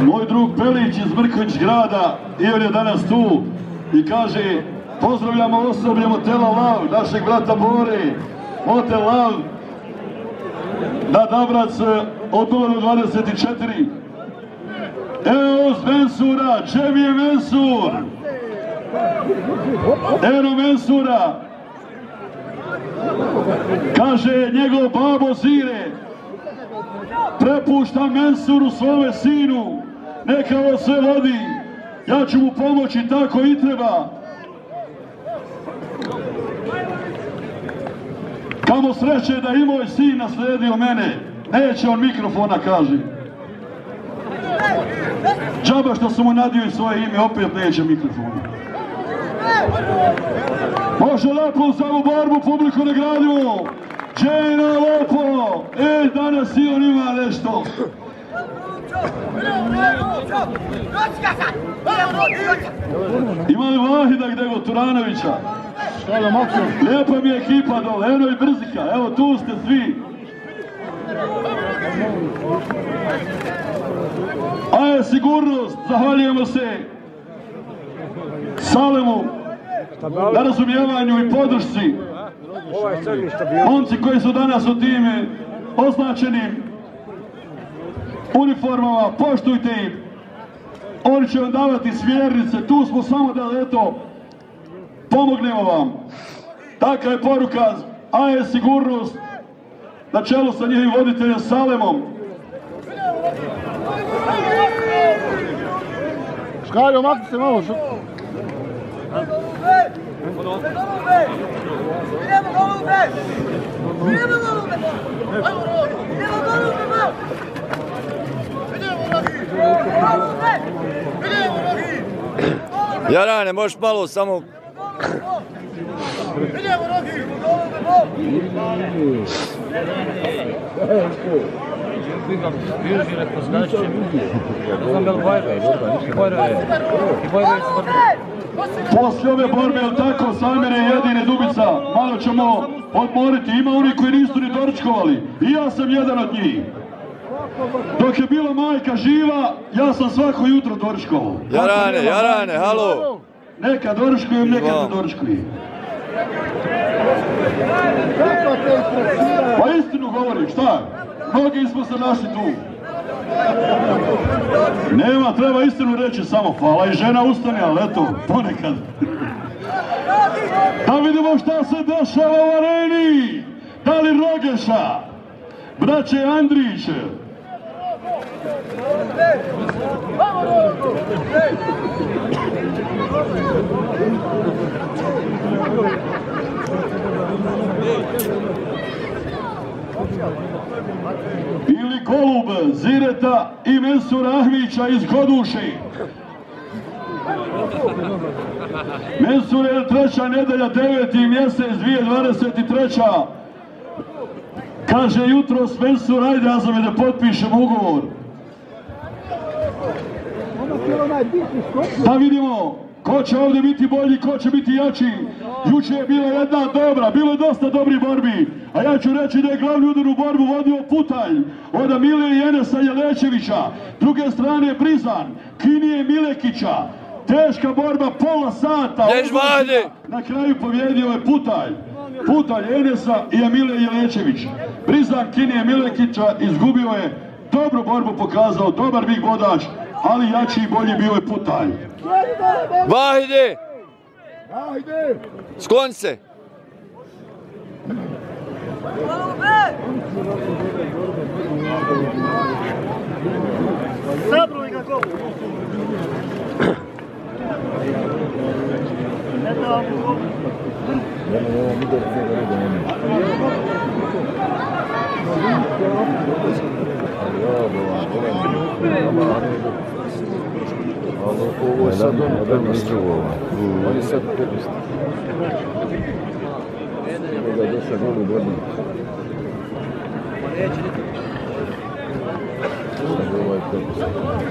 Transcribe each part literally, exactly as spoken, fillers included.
Moj drug Pelić iz Mrković grada i on je danas tu i kaže pozdravljamo osoblje Motela Lav, našeg brata Bore, Motel Lav, na Dabrac od nula do dvadeset četiri. Evo s Mensura, Džemi je Mensur. Eno Mensura. Kaže njegov babo Zire, prepuštam Mensuru svome sinu, neka ovo sve vodi, ja ću mu pomoći tako i treba. Kamo sreće da i moj sin naslijedio mene, neće on mikrofona, kaže. Džaba što sam mu nadio i svoje ime, opet neće mikrofona. Može lepo za ovu borbu, publiku nagradimo. Džejna Lopo, e, danas i on ima nešto. Ima li Vahida gdje go Turanovića? Lijepa mi je ekipa dole, eno i Brzika, evo tu ste svi. A je sigurnost, zahvaljujemo se Salemu na razumijevanju i podršci. Momci koji su danas u time označenim uniformama, poštujte im. Oni će vam davati smjernice, tu smo samo da eto pomognemo vam. Takva je poruka, a je sigurnost na čelu sa njihim voditeljem Salemom. Škaljo, makni se malo. Idemo Golube! Idemo Golube! Idemo Golube! Idemo Rogi! Jarane, možeš malo samo... Idemo Rogi! Poslije ove borbe, jel tako, Samir je jedine Dubica, malo ćemo odmoriti, ima oni koji nisu ni doručkovali, i ja sam jedan od njih. Dok je bila majka živa, ja sam svako jutro doručkovao. Jarane, Jarane, halo! Neka doručkujem, neka ne doručkujem. Pa istinu govorim, šta? Mnogi smo se našli tu. Nema, treba istinu reći samo, hvala i žena ustane, ali eto, ponekad. Da vidimo šta se dešava u areni. Da li Rogeša, braće Andriće. Ili Golub, Zireta i Mensura Ahmića iz Goduši. Mensur je treća nedelja, deveti mjesec, dvije tisuće dvadeset treća. Kaže jutros Mensur, ajde Azame da potpišem ugovor. Da vidimo ko će ovdje biti bolji, ko će biti jači. Juče je bila jedna dobra, bilo je dosta dobrih borbi. A ja ću reći da je glavni udarnu borbu vodio Putalj od Amile i Enesa Jelečevića. Druge strane Brizan, Kinije Milekića. Teška borba, pola sata. Na kraju pobjedio je Putalj. Putalj Enesa i Amile Jelečević. Brizan Kinije Milekića izgubio je, dobru borbu pokazao, dobar big bodač, ali jači i bolji bio je Putalj. Vahide! Skloni se! Zabruj ga Golub! Ovo je sad ono prvenstvo. On je sad prvenstvo. Ovo je došao Golub odmah. Sad ovo je prvenstvo.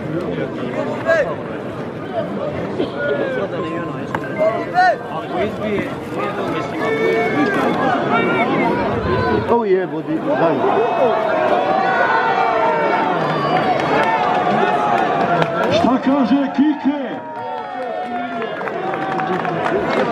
Ako izbije, ovo je bodi, daj. kaže Kike.